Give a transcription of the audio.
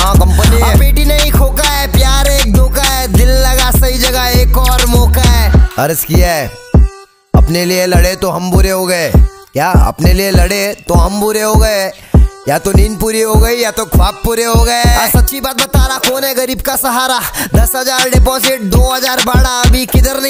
हाँ कंपनी है। बेटी नहीं खोका है, प्यार एक धोखा है, दिल लगा सही जगह एक और मौका है। अर्ज किया है अपने लिए लड़े तो हम बुरे हो गए, क्या अपने लिए लड़े तो हम बुरे हो गए, या तो नींद पूरी हो गई या तो ख्वाब पूरे हो गए। सच्ची बात बता रहा, कौन है गरीब का सहारा, 10,000 डिपॉजिट 2,000 भाड़ा, अभी किधर नहीं